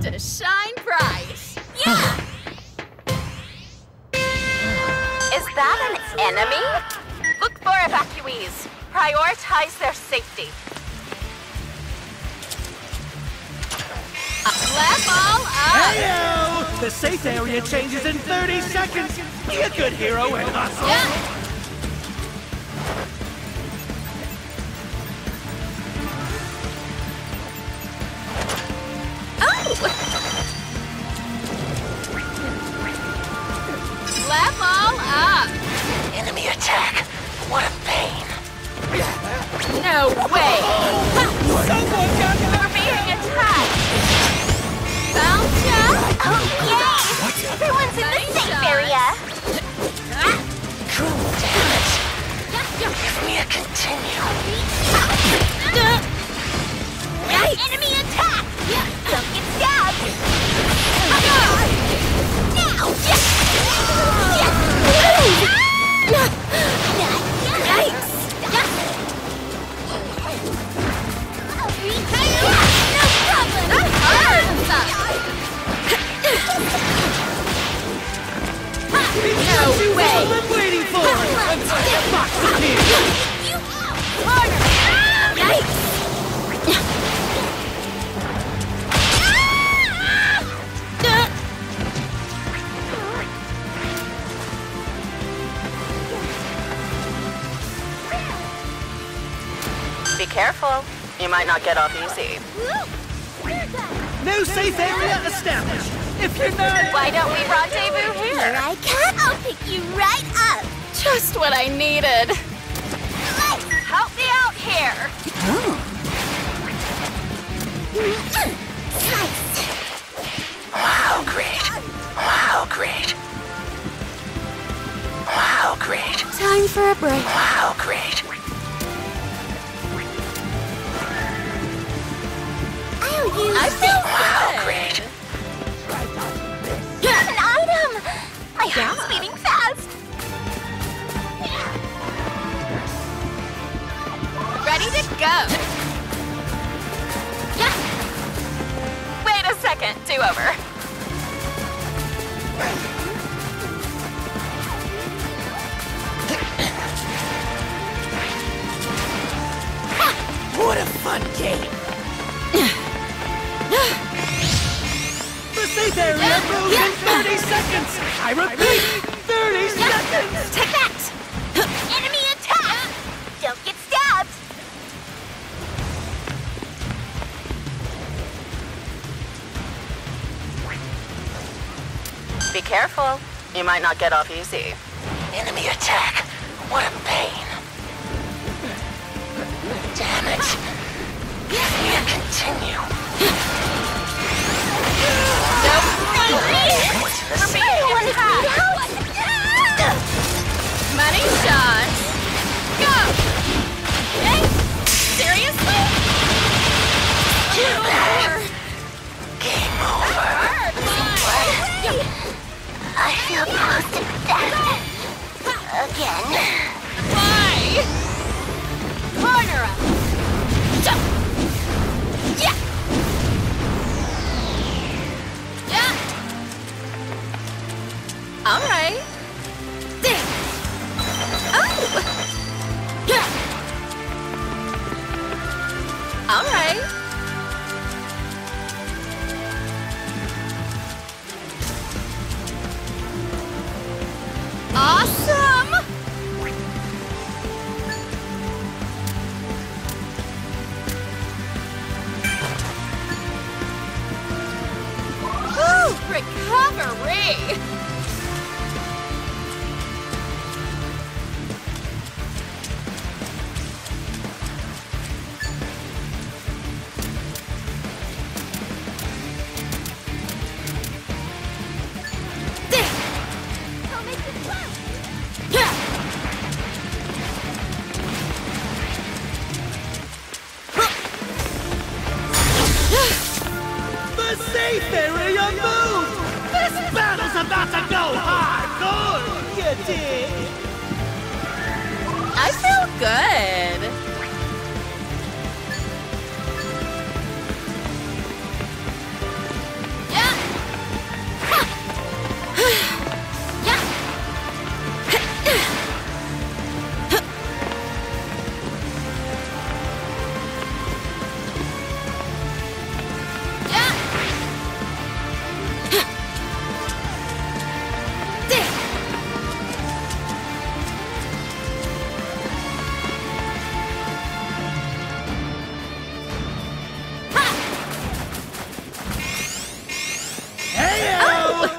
to shine bright. Yeah! Is that an enemy? Look for evacuees. Prioritize their safety. Level up! Heyo! The safe area changes in 30 seconds. Be a good hero and hustle. Yeah. Level up! Enemy attack. What a pain. No way! Someone got We're being attacked. Found ya! Oh, yay! Everyone's in the safe area. Damn it. Give me a continue. Enemy attack! Don't get stabbed. Now! Yikes! No way! I've been waiting for it until the box appears. Yikes! Be careful. You might not get off easy. New safe area established. If you're not... Why don't we rendezvous here? I can. I'll pick you right up. Just what I needed. Help me out here. Slice. Wow, great. Wow, great. Wow, great. Time for a break. Wow, great. I'll use I feel Wow, good. great. an item. My heart's beating fast. Ready to go. Wait a second. Do over. What a fun game. The safe area moves in 30 seconds. I repeat, 30 seconds. Take that. Enemy attack. Don't get stabbed. Be careful. You might not get off easy. Enemy attack. What a pain. Damn it. Give me a continue. We're being attacked. Money shot. Go! Hey! Seriously? Too bad. Game over. I feel close to death. Again. Why? Corner up. Jump. Yeah. Yeah. All right. Ding. Oh. Yeah. All right. Awesome! Woo! Recovery! The safe area moved. This battle's about to go hardcore. You dig? I feel good.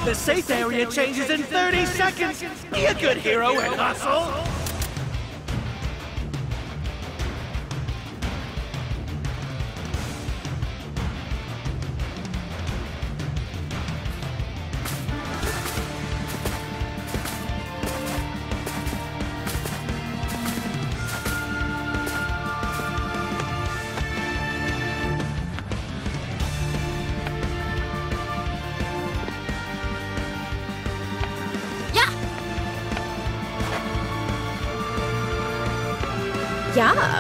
The safe area changes in 30 seconds! Be a good hero and hustle! Yeah.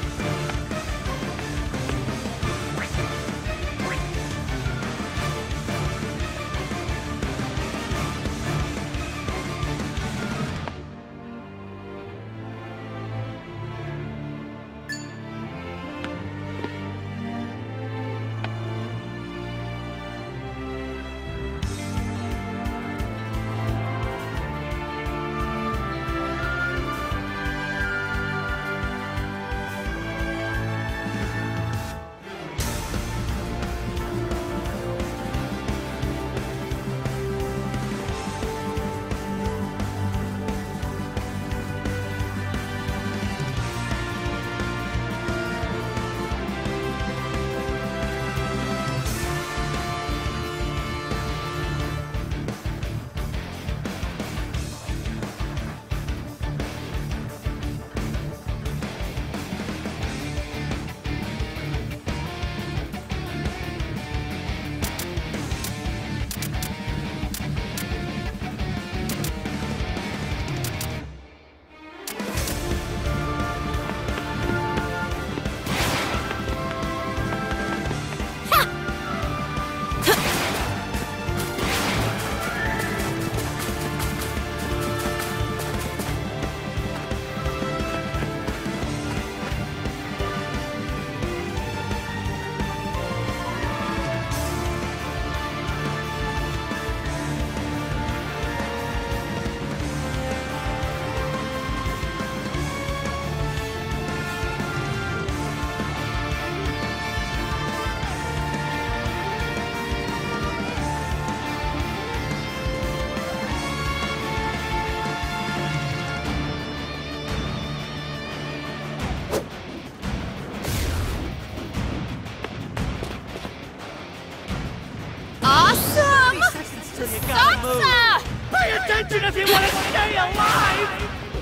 Awesome! So you gotta move. Salsa! Pay attention if you want to stay alive!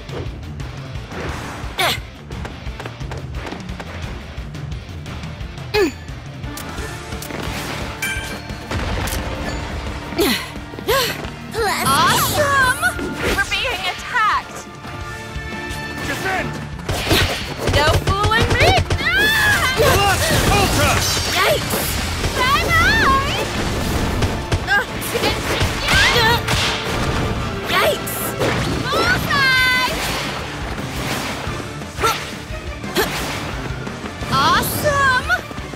Awesome! We're being attacked! Defend! No fooling me! Plus Ultra! Yikes! Bye-bye! Yikes! Bullseye! Awesome!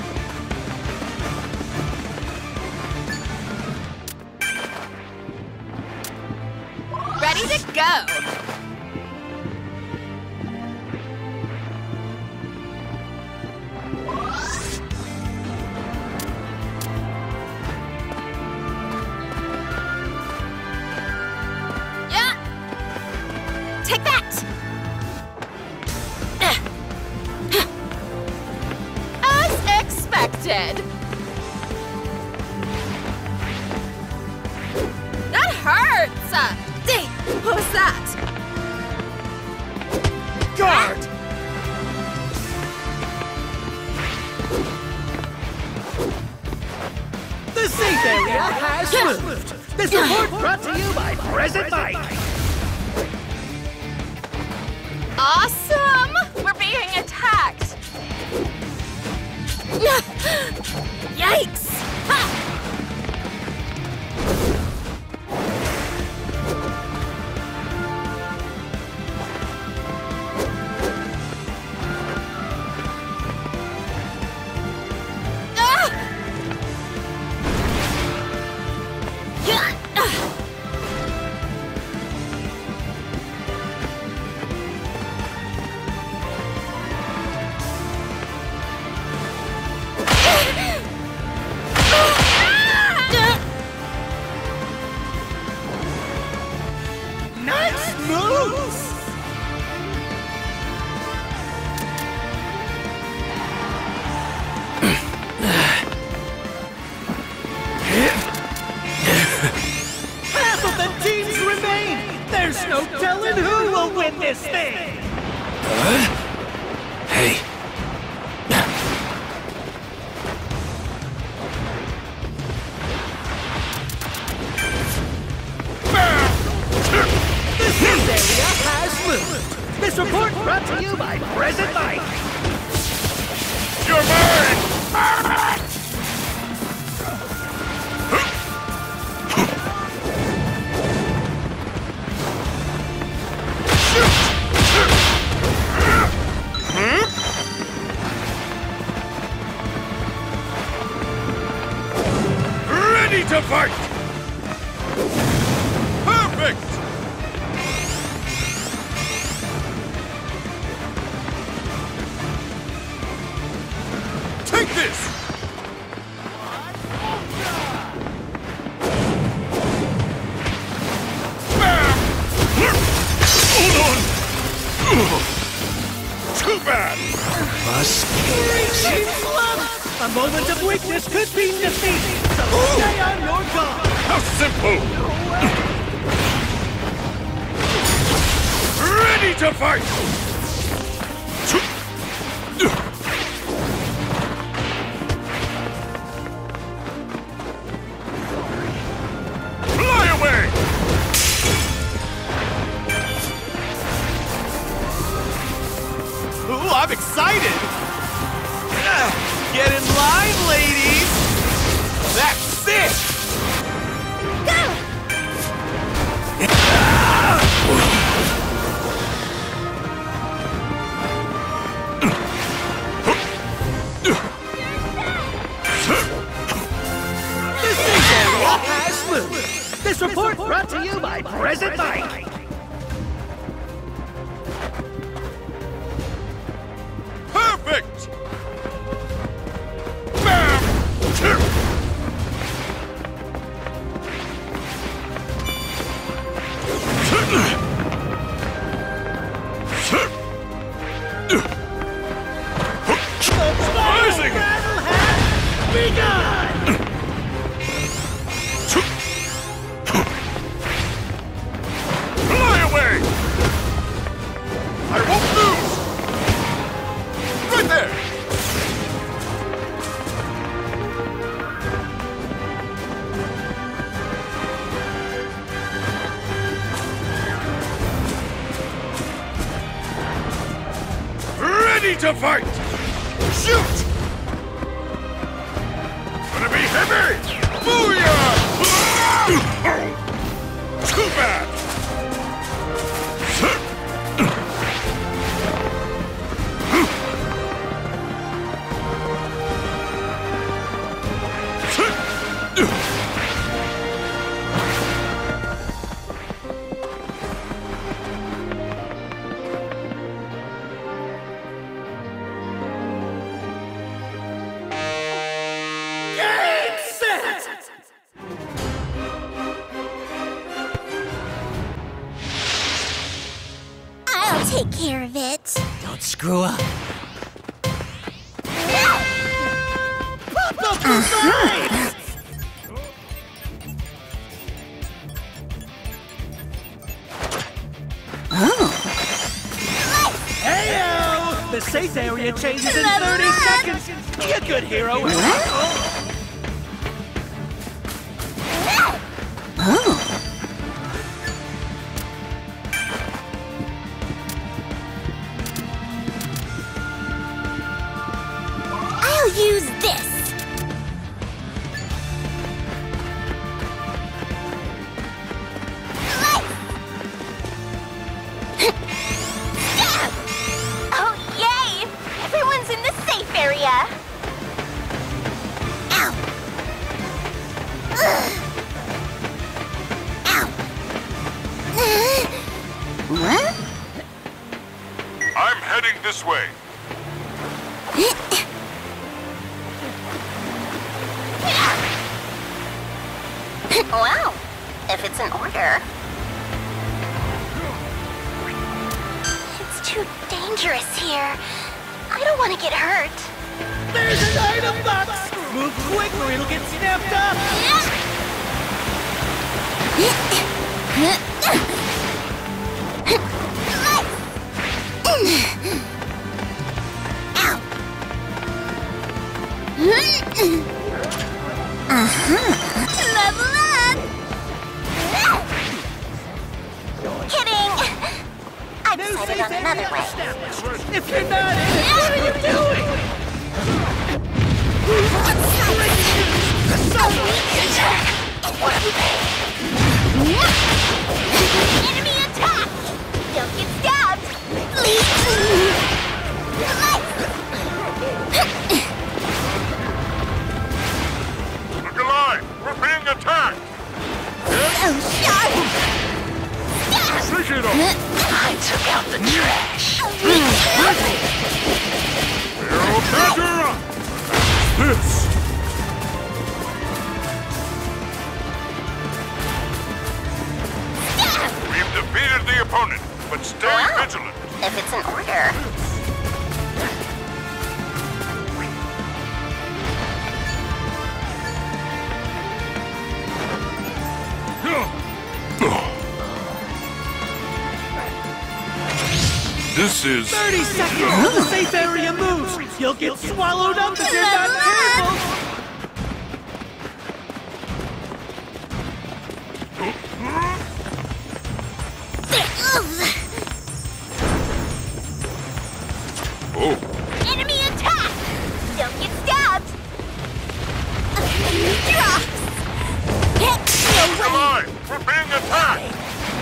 Ready to go! Yeah! Take that! As expected! That hurts! Dang! What was that? Guard! The safe area has moved! This report brought to you by Present Mike! Awesome! We're being attacked! Yikes! Ha! this thing! Hey. This area has moved. This report brought to you by Present Mike. You're mine! Ready to fight! Perfect! Take this! Hold on! Too bad! A moment of weakness could be defeated, so stay on your guard. How simple! Ready to fight! Fly away! Ooh, I'm excited! Get in line, ladies! That's it! This report brought to you by Present Mike. Perfect! Bam! Amazing! Battle has begun! Fly away! I won't lose! Right there! Ready to fight! Shoot! Gonna be heavy! Booyah! Too bad! Game set! I'll take care of it. Don't screw up. Heyo! The safe area changes in 30 seconds. Be a good hero. I'll use this. Oh, yay! Everyone's in the safe area. Ow. Ugh. Ow. What? I'm heading this way. Well, if it's in order. It's too dangerous here. I don't want to get hurt. There's an item box! Move quick or it'll get snapped up! Level up! Kidding! I've decided on another way. If you're not in it, what are you doing? Enemy attack! Don't get stabbed! Look alive! We're being attacked! Oh, sharp! Shake it off! I took out the trash. Hero Badger! This! We've defeated the opponent, but stay vigilant. If it's an order. This is... 30 seconds till the safe area moves! You'll get swallowed up if you're not careful! Oh, Enemy attack! Don't get stabbed! look alive! We're being attacked!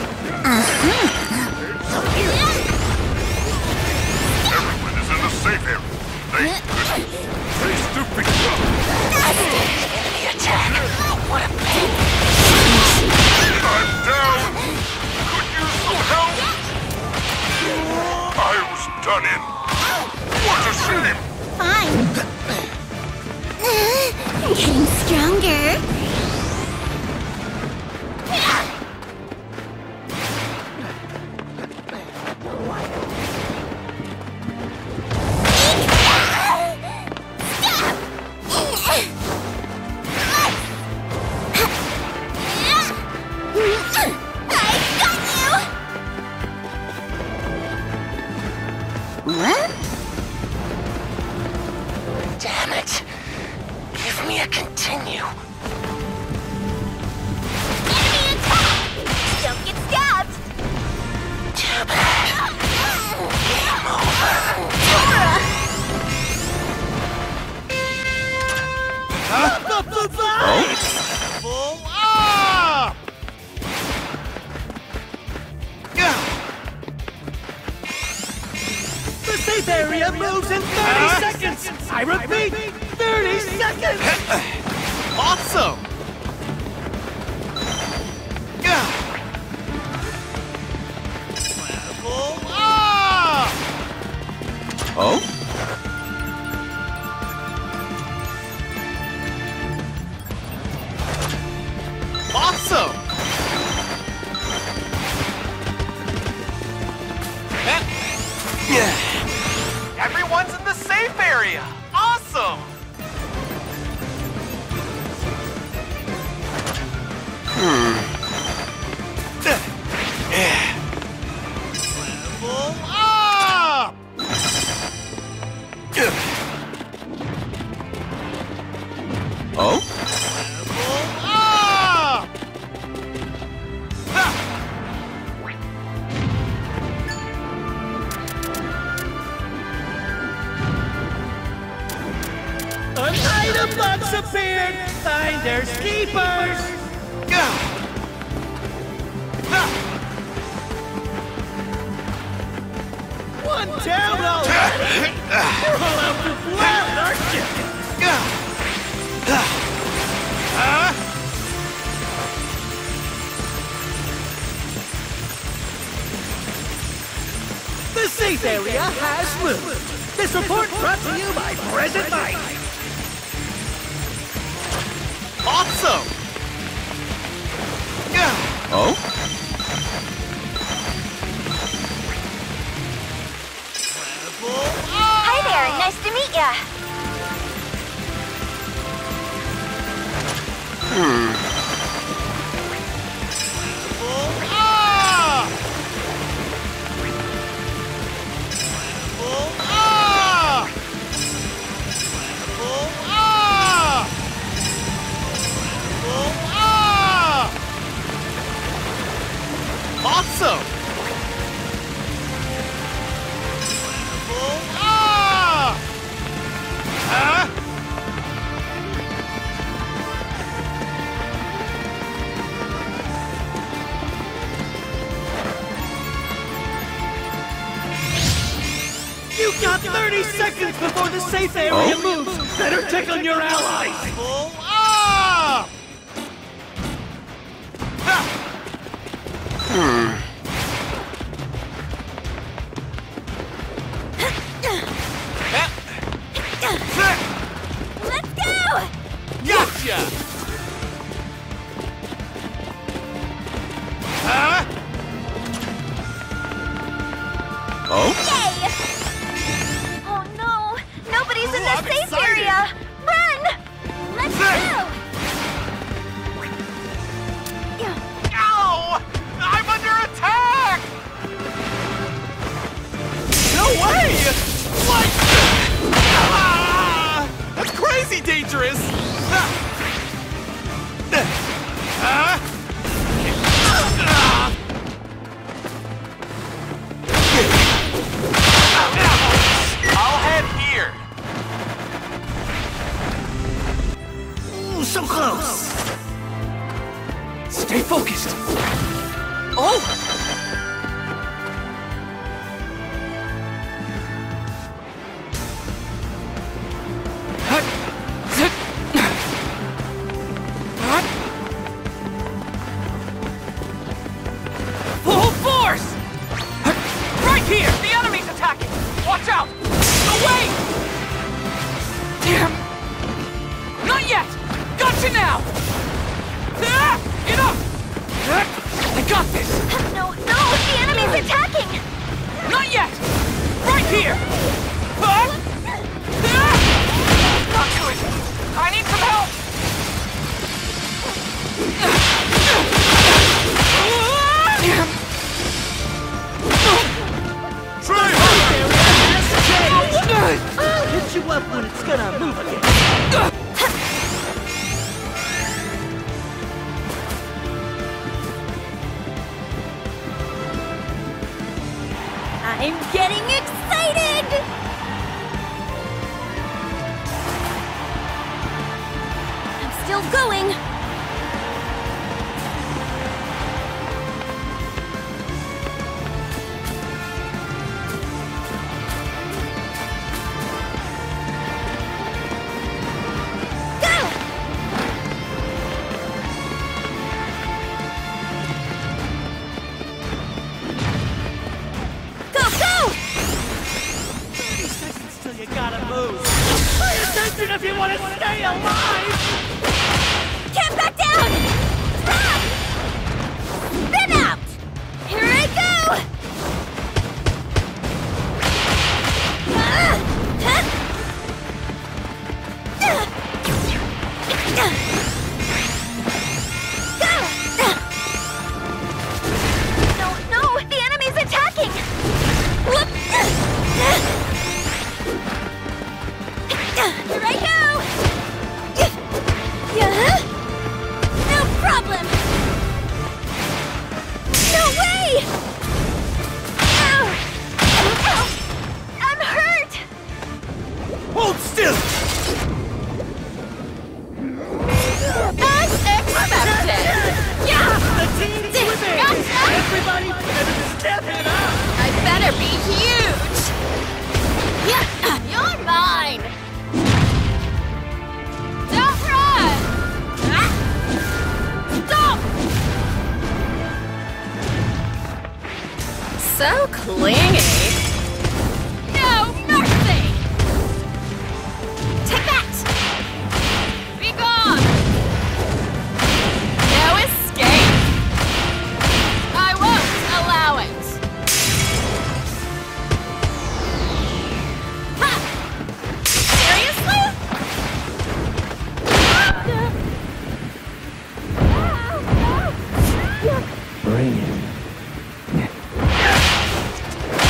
Everyone is in the safe area. Thank goodness. Stay stupid. Enemy attack. What a pain. I'm down. Could use some help. I was done in. What a shame. Fine. I'm getting stronger. What? Damn it. Give me a continue. Enemy attack! Don't get stabbed! Too bad. Game over. Full up! The safe area moves in 30 seconds! I repeat, 30 seconds! Awesome! Level up! Oh? Awesome! Everyone's in the safe area! Awesome! Level up! Oh? Level up! An item box appeared! Finders keepers! One down already! You're all out to blood, aren't you? The safe area has moved. This report brought to you by Present Mic. Awesome! Oh? Hi there, nice to meet ya. seconds before the safe area moves! Better check on your allies! Pull up! Let's go! Gotcha! Huh? Oh? Yay! Oh no! Nobody's in the I'm safe excited. area! Run! Let's go! Ow! I'm under attack! No way! What? Ah! That's crazy dangerous! Huh? I'll head here. Ooh, so close! Stay focused! Oh! Full force! Right here! The enemy's attacking! Watch out! Away! Damn! Not yet! Gotcha now! Ah! Get up! I got this! No, the enemy's attacking! Not yet! Right here! Ah! Not good! I need some help! Damn! Hit you up when it's gonna move again. I'm getting excited! I'm still going. You gotta move. Pay attention if you want to stay alive! Can't back down! Stop! Spin out! Here I go! No, the enemy's attacking! Whoop! Here I go! No problem! No way! Ow! I'm hurt! Hold still! As expected! Yeah! The team's winning! Gotcha! Everybody better step it up! I better be huge! Yeah! You're mine! Don't run! Ah! Stop! So clingy! No mercy! Take that! Be gone! No escape! I won't allow it! Ha! Seriously? Bring it.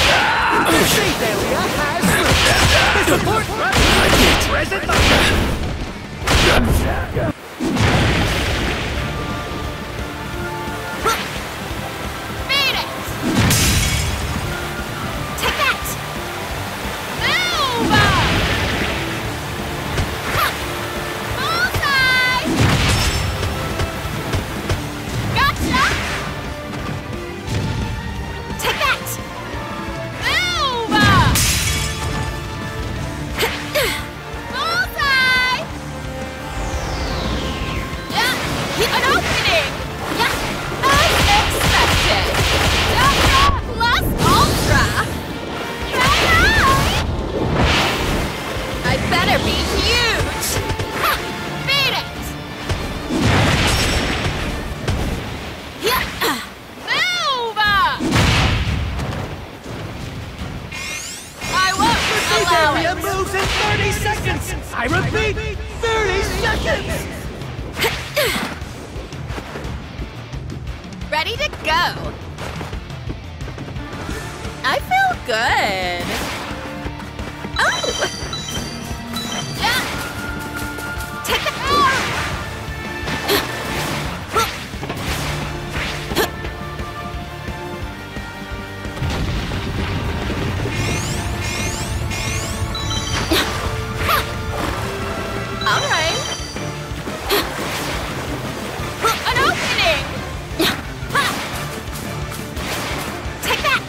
go. I feel good. Oh! Yeah. Take the all right. An opening. Take that.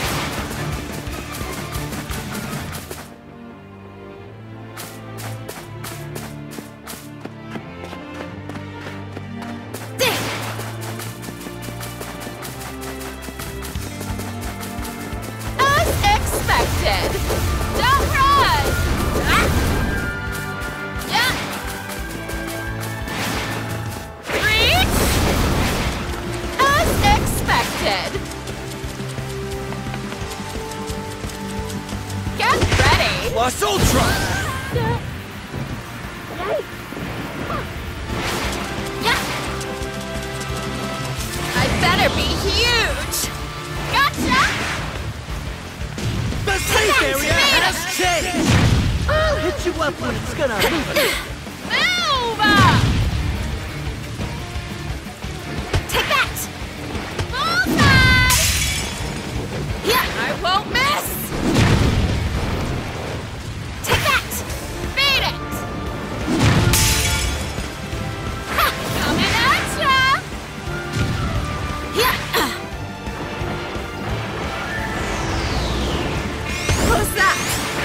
As expected. Don't run. Yeah. Reach. As expected. Get ready. Plus Ultra! Yeah. I better be huge. Gotcha. The safe area has changed! I'll hit you up when it's gonna move. Move! Take that. Bullseye. Yeah, I won't miss. Take that. Beat it. Ha, coming at ya. Yeah. Who's that?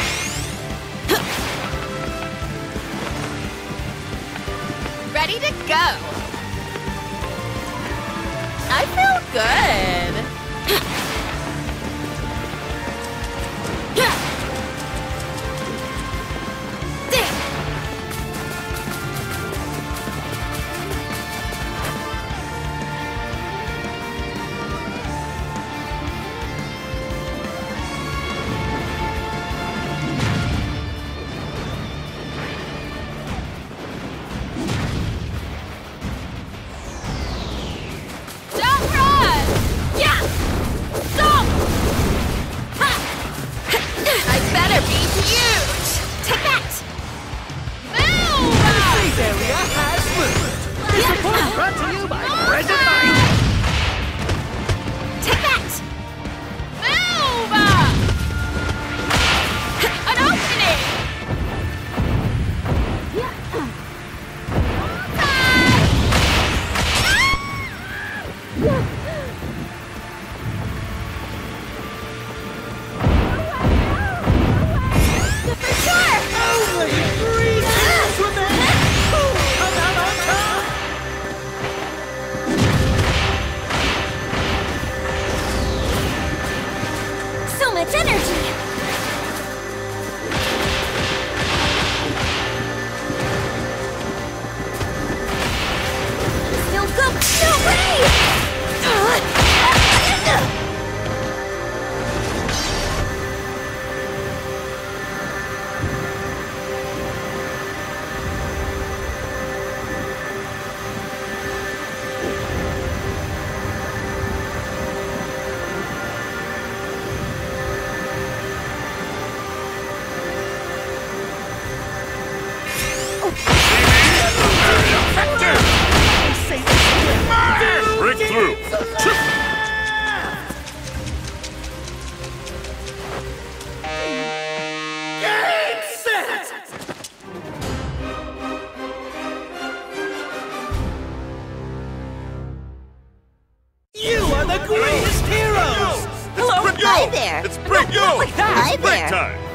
Ready to go. I feel good. Don't run! Yeah! Stop! Ha! I better be huge! Take that! Move! Safe area has moved! This report brought to you by Present Mind! Take that! Move! An opening! For sure! Only 3 seconds remain! Who come out on top? So much energy! Still go! No way! Breakthrough! Game set! You are the greatest heroes! Hello! Hi there! It's break! Yo! Hi It's break there! time!